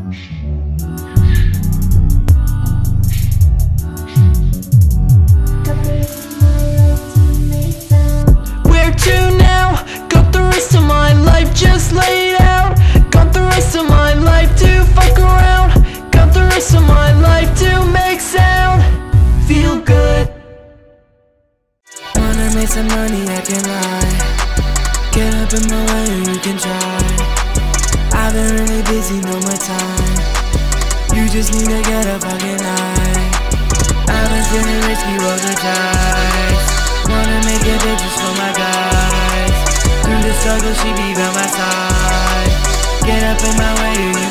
Where to now? Got the rest of my life just laid out. Got the rest of my life to fuck around. Got the rest of my life to make sound. Feel good. Wanna make some money, I can lie. Get up in my way or you can try. I've been really busy, no more time. You just need to get a fucking eye. I've been feeling risky, roll the dice. Wanna make it big just for my guys. Through the struggle, she be by my side. Get up in my way or you